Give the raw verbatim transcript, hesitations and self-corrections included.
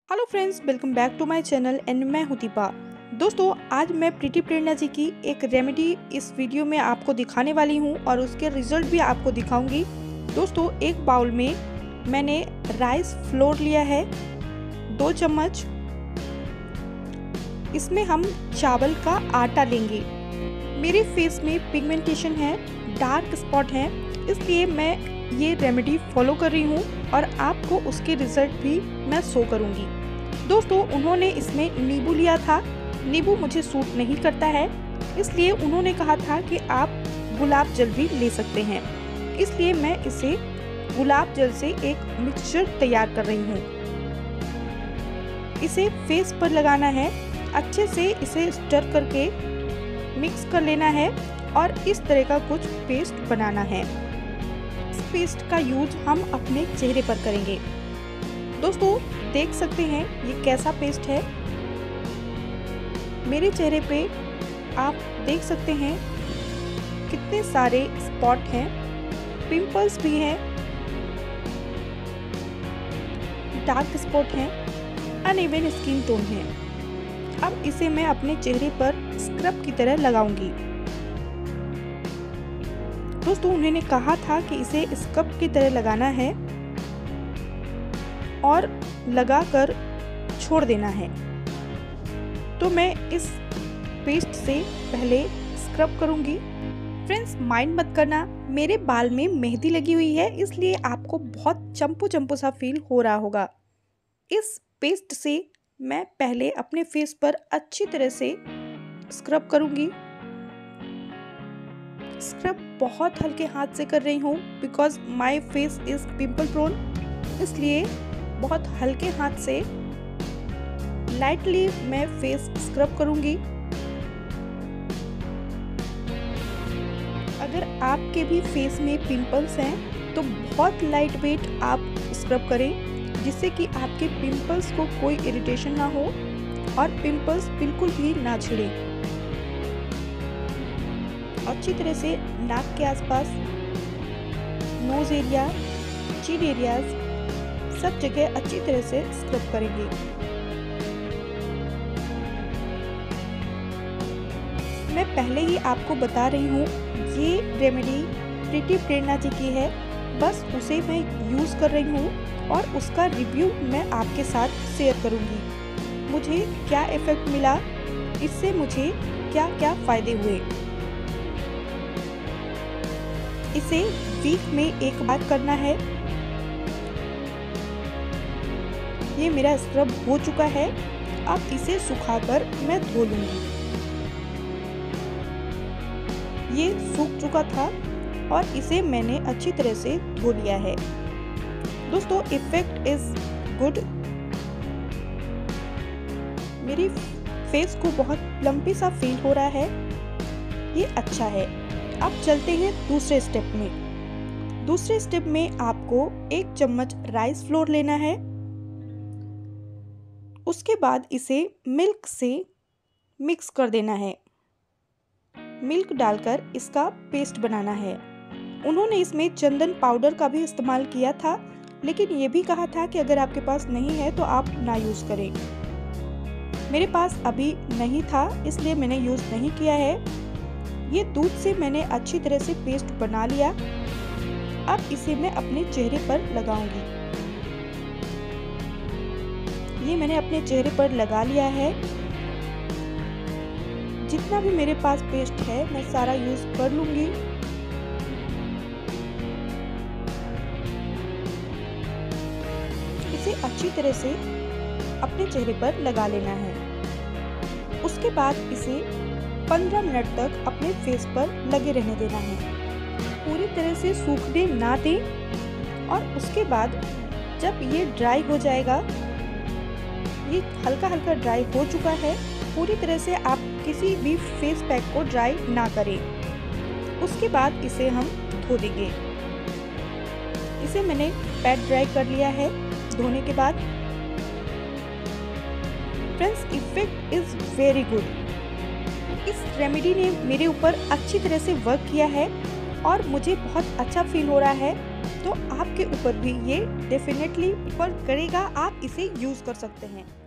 Hello friends, welcome back to my channel and मैं हूं दीपा। दोस्तों, आज मैं प्रीति प्रेरणा जी की एक रेमेडी इस वीडियो में आपको दिखाने वाली हूं और उसके रिजल्ट भी आपको दिखाऊंगी। दोस्तों, एक बाउल में मैंने राइस फ्लोर लिया है, दो चम्मच। इसमें हम चावल का आटा लेंगे। मेरे फेस में पिगमेंटेशन है, डार्क स्पॉट है, इसलिए मैं ये रेमेडी फॉलो कर रही हूँ और आपको उसके रिजल्ट भी मैं शो करूँगी। दोस्तों, उन्होंने इसमें नींबू लिया था। नींबू मुझे सूट नहीं करता है, इसलिए उन्होंने कहा था कि आप गुलाब जल भी ले सकते हैं। इसलिए मैं इसे गुलाब जल से एक मिक्सचर तैयार कर रही हूँ। इसे फेस पर लगाना है, अच्छे से इसे स्टर करके मिक्स कर लेना है और इस तरह का कुछ पेस्ट बनाना है। इस पेस्ट का यूज हम अपने चेहरे पर करेंगे। दोस्तों, देख सकते हैं ये कैसा पेस्ट है। मेरे चेहरे पे आप देख सकते हैं कितने सारे स्पॉट हैं, पिंपल्स भी हैं, डार्क स्पॉट हैं, अनइवन स्किन टोन है। अब इसे मैं अपने चेहरे पर स्क्रब की तरह लगाऊंगी। दोस्तों, उन्होंने कहा था कि इसे स्क्रब की तरह लगाना है और लगाकर छोड़ देना है। तो मैं इस पेस्ट से पहले स्क्रब करूंगी। फ्रेंड्स, माइंड मत करना, मेरे बाल में मेहंदी लगी हुई है, इसलिए आपको बहुत चंपू चंपू सा फील हो रहा होगा। इस पेस्ट से मैं पहले अपने फेस पर अच्छी तरह से स्क्रब करूंगी। स्क्रब बहुत हल्के हाथ से कर रही हूँ because my face is pimple prone, इसलिए बहुत हल्के हाथ से लाइटली मैं फेस स्क्रब करूंगी। अगर आपके भी फेस में पिंपल्स हैं तो बहुत लाइट वेट आप स्क्रब करें, जिससे कि आपके पिंपल्स को कोई इरिटेशन ना हो और पिंपल्स बिल्कुल भी ना छिड़े। अच्छी तरह से नाक के आसपास, नोज एरिया, चिन एरियाज, सब जगह अच्छी तरह से स्क्रब करेंगे। मैं पहले ही आपको बता रही हूँ, ये रेमेडी प्रीति प्रेरणा जी की है, बस उसे मैं यूज़ कर रही हूँ और उसका रिव्यू मैं आपके साथ शेयर करूँगी। मुझे क्या इफेक्ट मिला, इससे मुझे क्या क्या फ़ायदे हुए। इसे वीक में एक बार करना है। ये मेरा स्क्रब हो चुका है, अब इसे सुखाकर मैं धो लूंगी। ये सूख चुका था और इसे मैंने अच्छी तरह से धो लिया है। दोस्तों, इफेक्ट इज गुड। मेरी फेस को बहुत प्लम्पी सा फील हो रहा है, ये अच्छा है। अब चलते हैं दूसरे स्टेप में। दूसरे स्टेप में आपको एक चम्मच राइस फ्लोर लेना है। उसके बाद इसे मिल्क से मिक्स कर देना है। मिल्क डालकर इसका पेस्ट बनाना है। उन्होंने इसमें चंदन पाउडर का भी इस्तेमाल किया था, लेकिन ये भी कहा था कि अगर आपके पास नहीं है तो आप ना यूज़ करें। मेरे पास अभी नहीं था, इसलिए मैंने यूज़ नहीं किया है। ये दूध से मैंने अच्छी तरह से पेस्ट बना लिया। अब इसे मैं अपने चेहरे पर लगाऊंगी। ये मैंने अपने चेहरे पर लगा लिया है। जितना भी मेरे पास पेस्ट है मैं सारा यूज कर लूंगी। इसे अच्छी तरह से अपने चेहरे पर लगा लेना है। उसके बाद इसे पंद्रह मिनट तक अपने फेस पर लगे रहने देना है। पूरी तरह से सूखने ना दें और उसके बाद जब ये ड्राई हो जाएगा, ये हल्का हल्का ड्राई हो चुका है, पूरी तरह से आप किसी भी फेस पैक को ड्राई ना करें। उसके बाद इसे हम धो देंगे। इसे मैंने पैड ड्राई कर लिया है धोने के बाद। Friends, effect is very good. इस रेमेडी ने मेरे ऊपर अच्छी तरह से वर्क किया है और मुझे बहुत अच्छा फील हो रहा है। तो आपके ऊपर भी ये डेफिनेटली वर्क करेगा, आप इसे यूज़ कर सकते हैं।